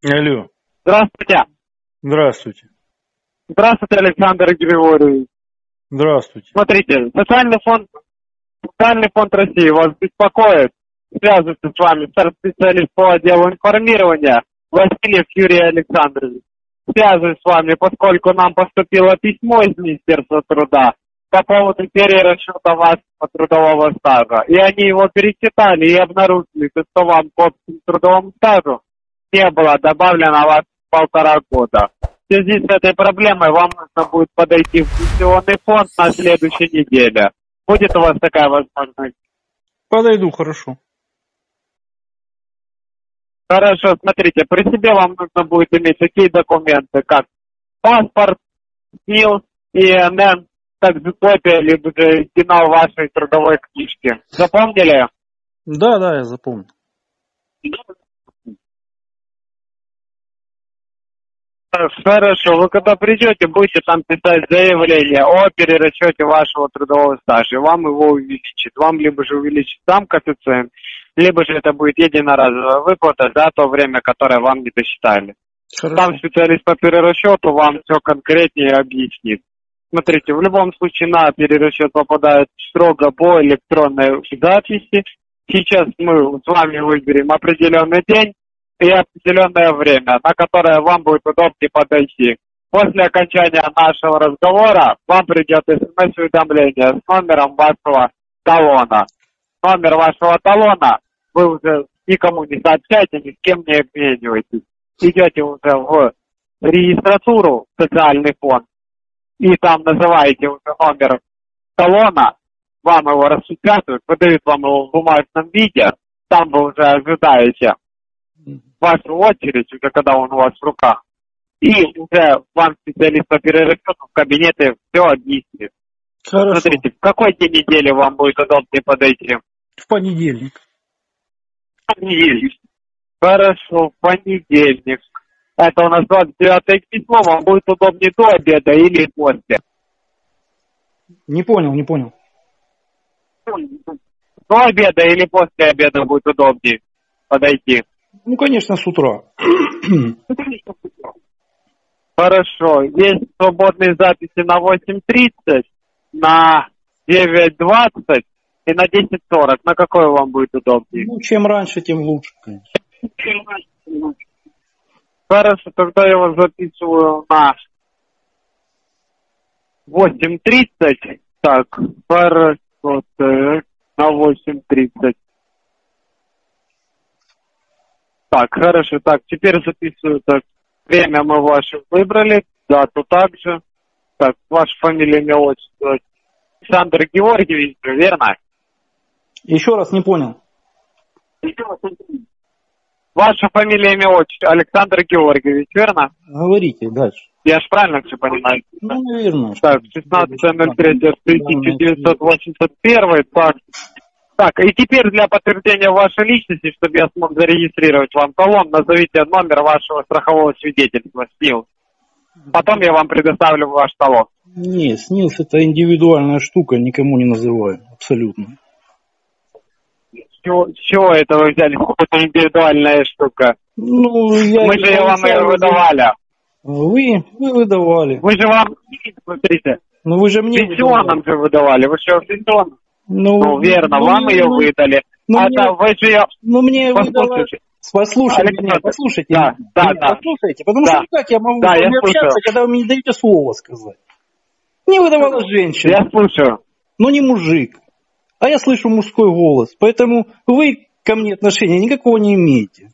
Алло. Здравствуйте. Здравствуйте. Здравствуйте, Александр Григорьевич. Здравствуйте. Смотрите, Социальный фонд России вас беспокоит. Связывается с вами специалист по отделу информирования Васильев Юрий Александрович. Связываюсь с вами, поскольку нам поступило письмо из Министерства труда по поводу перерасчета вашего трудового стажа. И они его перечитали и обнаружили, что вам к общему трудовому стажу не было добавлено вас 1,5 года. В связи с этой проблемой вам нужно будет подойти в пенсионный фонд на следующей неделе. Будет у вас такая возможность? Подойду, хорошо. Хорошо, смотрите, при себе вам нужно будет иметь такие документы, как паспорт, СНИЛС, ИНН, также копия, либо же оригинал вашей трудовой книжки. Запомнили? Да, я запомнил. Хорошо, вы когда придете, будете там писать заявление о перерасчете вашего трудового стажа. Вам его увеличат. Вам либо же увеличит сам коэффициент, либо же это будет единоразовая выплата за то время, которое вам не досчитали. Хорошо. Там специалист по перерасчету вам все конкретнее объяснит. Смотрите, в любом случае на перерасчет попадает строго по электронной записи. Сейчас мы с вами выберем определенный день и определенное время, на которое вам будет удобнее подойти. После окончания нашего разговора вам придет смс-уведомление с номером вашего талона. Номер вашего талона вы уже никому не сообщаете, ни с кем не обмениваетесь. Идете уже в регистратуру, в социальный фонд, и там называете уже номер талона, вам его распечатывают, выдают вам его в бумажном виде, там вы уже ожидаете вашу очередь, уже когда он у вас в руках, и уже вам специалист по перерасчету в кабинете все объяснит. Хорошо. Смотрите, в какой день недели вам будет удобнее подойти? В понедельник. В понедельник. Хорошо, в понедельник. Это у нас 29-е письмо, вам будет удобнее до обеда или после? Не понял. До обеда или после обеда будет удобнее подойти? Ну, конечно, с утра. Хорошо. Есть свободные записи на 8:30, на 9:20 и на 10:40. На какой вам будет удобнее? Ну, чем раньше, тем лучше, конечно. Хорошо, тогда я вас записываю на 8:30. Так, хорошо, так, на 8:30. Так, хорошо, так, теперь записываю, так, время мы ваше выбрали, дату также. Так, ваша фамилия, имя, отчество. Александр Георгиевич, верно? Еще раз не понял. Ваша фамилия, имя, отчество. Александр Георгиевич, верно? Говорите дальше. Я ж правильно все понимаю? Ну, наверное. Так, 16.03.1981, так, и теперь для подтверждения вашей личности, чтобы я смог зарегистрировать вам талон, назовите номер вашего страхового свидетельства, СНИЛС. Потом я вам предоставлю ваш талон. Нет, СНИЛС это индивидуальная штука, никому не называю, абсолютно. С чего это вы взяли? Какая-то индивидуальная штука. Ну, Мы же ее вам и выдавали. Вы выдавали. Мы же вам, смотрите, Ну вы же мне пенсионном же выдавали. Вы что, в пенсионном? Ну, верно, вам ее выдали. Вы же ее... мне выдавали. Послушайте меня, послушайте. Да. Послушайте, потому что как я могу с вами общаться, когда вы мне не даете слово сказать? Мне выдавала женщина. Я слушаю. Но не мужик. А я слышу мужской голос. Поэтому вы ко мне отношения никакого не имеете.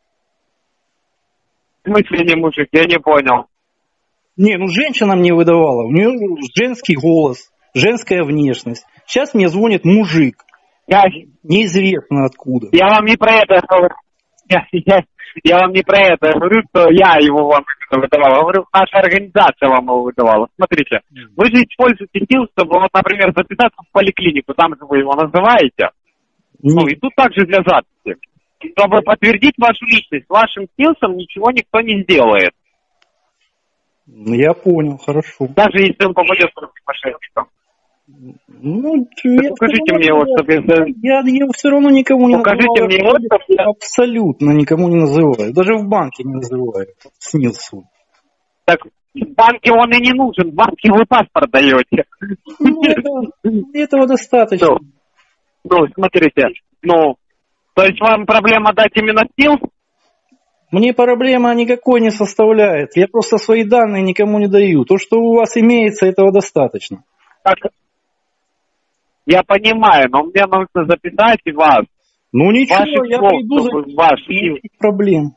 В смысле не мужик? Я не понял. Не, ну женщина мне выдавала. У нее женский голос, женская внешность. Сейчас мне звонит мужик. Неизвестно откуда. Я вам не про это говорю. Я вам не про это говорю, что я его вам выдавал. Я говорю, наша организация вам его выдавала. Смотрите, вы же используете СНИЛС, чтобы, вот, например, записаться в поликлинику, там же вы его называете. Ну, и тут также для записи. Чтобы подтвердить вашу личность, вашим СНИЛСом ничего никто не сделает. Я понял, хорошо. Даже если он попадет в руки мошенникам. Ну, Покажите мне его, чтобы я все равно никому не Покажите называю. мне его, чтобы я... Абсолютно никому не называю. Даже в банке не называю. Снился. Так, в банке он и не нужен, в банке вы паспорт даете. Ну, этого достаточно. Ну, смотрите, то есть вам проблема дать именно СНИЛС? Мне проблема никакой не составляет. Я просто свои данные никому не даю. То, что у вас имеется, этого достаточно. Так, я понимаю, но мне нужно записать вас. Ну ничего, я приду ваш никаких проблем.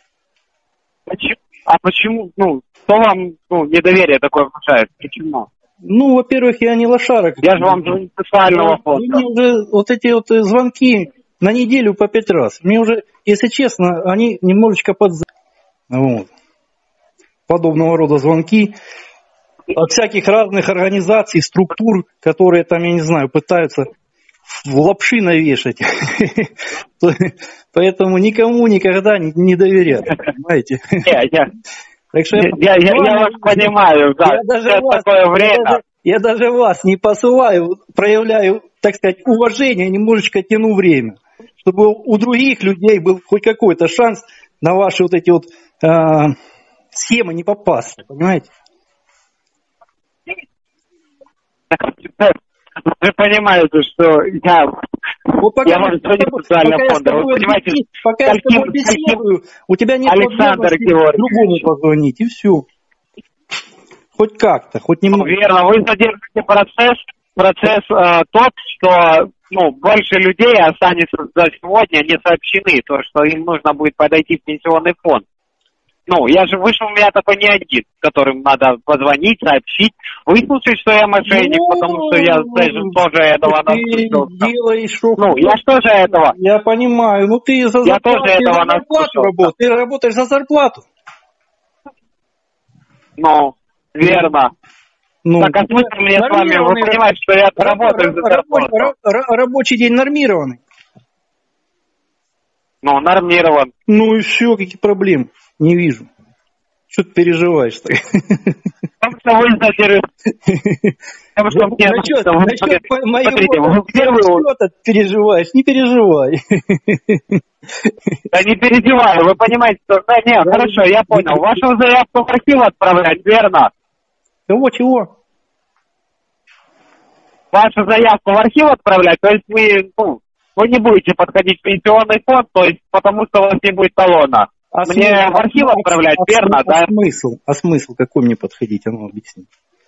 А почему, кто вам недоверие такое внушает? Почему? Ну, во-первых, я не лошара. Я же вам звоню с социального фонда. Мне уже вот эти вот звонки на неделю по 5 раз. Мне уже, если честно, они немножечко вот. Подобного рода звонки от всяких разных организаций, структур, которые там, я не знаю, пытаются в лапши навешать. Поэтому никому никогда не доверяют, понимаете? Так что я вас понимаю, да. Такое время. Я даже вас не посылаю, проявляю, так сказать, уважение, немножечко тяну время, чтобы у других людей был хоть какой-то шанс на ваши вот эти вот схемы не попасться, понимаете? Вы понимаете, что я вам звоню с социального фонда. Вы понимаете, пока я с тобой беседую, у тебя нет возможности другому позвонить, и все. Хоть как-то, хоть немного. Верно, вы задержите процесс тот, что больше людей останется за сегодня не сообщены, то, что им нужно будет подойти в пенсионный фонд. Я же вышел, у меня такой не один, которым надо позвонить, сообщить. Выслушать, что я мошенник, потому что я тоже этого наслушался. Я что же этого? Я понимаю, ты за зарплату, я тоже этого работаешь. Ты работаешь за зарплату. Верно. Так, а смысл мне с вами? Вы понимаете, что я работаю за зарплату. Рабочий день нормированный. Нормирован. И все, какие проблемы? Не вижу. Что ты переживаешь-то? Потому что вы задержите. Насчет моего ты переживаешь? Не переживай. Да не переживаю, вы понимаете, что... хорошо, я понял. Вашу заявку в архив отправлять, верно? Чего? Вашу заявку в архив отправлять, то есть вы не будете подходить в пенсионный фонд, то есть потому что у вас не будет талона. Мне в архив отправлять, верно, да? Смысл какой мне подходить, объясни.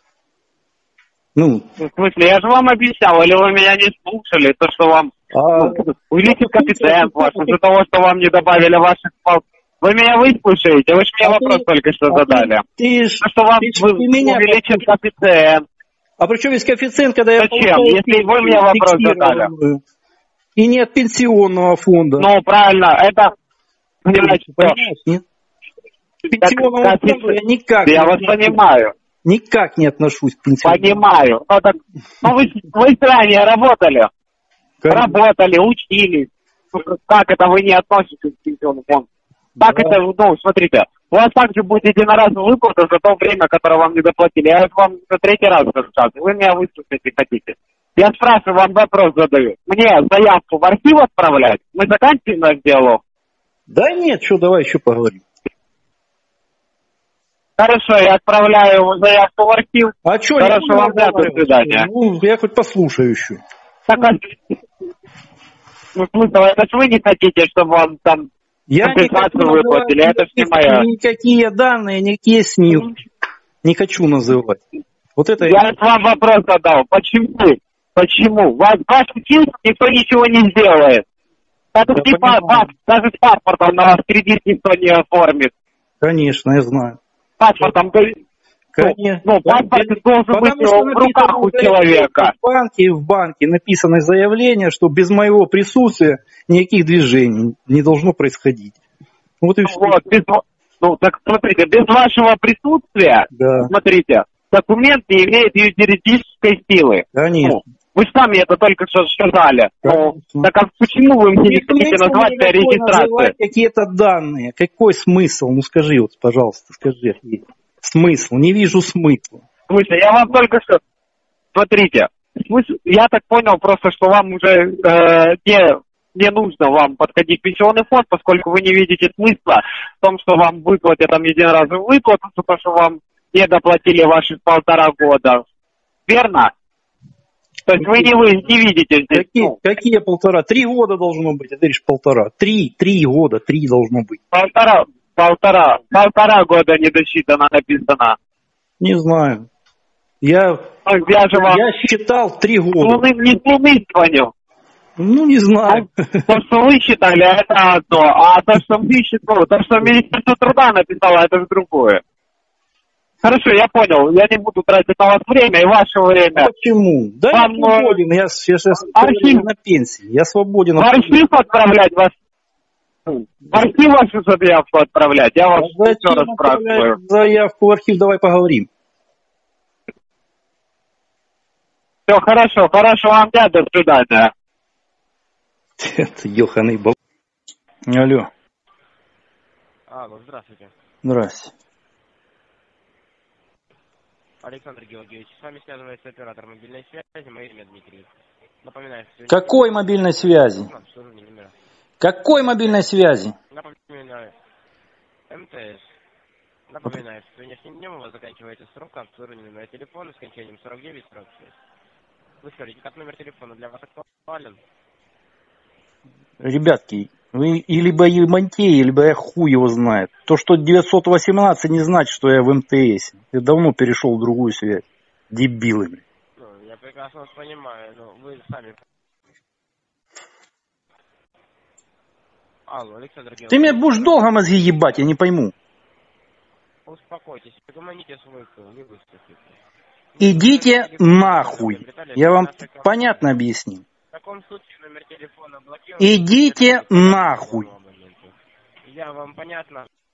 В смысле, я же вам объяснял, или вы меня не слушали, то, что вам увеличит коэффициент ваш, из-за того, что вам не добавили ваших баллов. Вы меня выслушаете, вы же мне вопрос только что задали. Что вам увеличит коэффициент. А при чем есть коэффициент, когда я... Зачем, если вы мне вопрос задали? И нет пенсионного фонда. Правильно, это... Понимаешь, нет? Пенсионного фонда я никак... Я вас понимаю. Никак не отношусь к пенсионному. Понимаю. Вы ранее работали. Работали, учились. Как это вы не относитесь к пенсионному фонду? Так это, смотрите, у вас также будет единоразовая выплата за то время, которое вам не заплатили. Я вам за 3-й раз рассказываю. Вы меня выслушать не хотите. Я спрашиваю, вам вопрос задаю. Мне заявку в архив отправлять? Мы заканчиваем наш диалог? Да нет, давай еще поговорим. Хорошо, я отправляю заявку в архив. А что, хорошо, вам до свидания. Я хоть послушаю еще. Так, смысл, это ж вы не хотите, чтобы вам там компенсацию выплатили, это ж не моя. Никакие данные, никакие СНИЛС не хочу называть. Вот это... Я вам вопрос задал. Почему? Ваш СНИЛС никто ничего не сделает. Даже с паспортом на вас кредит никто не оформит. Конечно, я знаю. Паспортом, паспорт должен быть в руках у человека. В банке написано заявление, что без моего присутствия никаких движений не должно происходить. Вот и все. Так смотрите, без вашего присутствия, смотрите, документ не имеет юридической силы. Конечно. Вы сами это только что сказали. Так а почему вы мне не хотите назвать регистрацию? Какие-то данные. Какой смысл? Скажи, пожалуйста, скажи. Смысл? Не вижу смысла. В смысле? Я вам только что... Смотрите, Я так понял просто, что вам уже не нужно вам подходить в пенсионный фонд, поскольку вы не видите смысла в том, что вам выплатят там единоразовую выплату, потому что вам не доплатили ваши 1,5 года. Верно? То есть вы не видите здесь. Какие 1,5? 3 года должно быть, а ты говоришь 1,5. 3 года, 3 должно быть. 1,5 года не досчитано написано. Не знаю. Я считал 3 года. Не с Луны звоню. Ну, не знаю. То, что вы считали, это одно, а то, что мы считали, то, что Министерство труда написало, это же другое. Хорошо, я понял. Я не буду тратить на вас время и ваше время. Почему? Да я свободен, я сейчас на пенсии. Я свободен. В архив отправлять вас? В архив вашу заявку отправлять? Я вас еще раз спрашиваю. Заявку в архив, давай поговорим. Все, хорошо вам дня, до свидания. Это ёханый бал. Алло. Алло, здравствуйте. Здрасте. Александр Георгиевич, с вами связывается оператор мобильной связи, мое имя Дмитрий. Напоминаю, что... Какой мобильной связи? Какой мобильной связи? Напоминаю, МТС. Напоминаю, что сегодняшним днем у вас заканчивается срок обслуживания номера телефона с кончанием 49-46. Вы скажите, как номер телефона для вас актуален? Ребятки, вы и либо Емантеи, либо я хуй его знает. То, что 918, не значит, что я в МТС. Я давно перешел в другую связь. Дебилы. Ну, я прекрасно вас понимаю, но вы сами... Алло, Александр Георгиевич. Ты мне будешь долго мозги ебать, я не пойму. Успокойтесь, угомоните свой пыл, не выступите. Идите нахуй. Я вам понятно объяснил. В таком случае номер телефона блокируем. Идите нахуй. Я вам понятно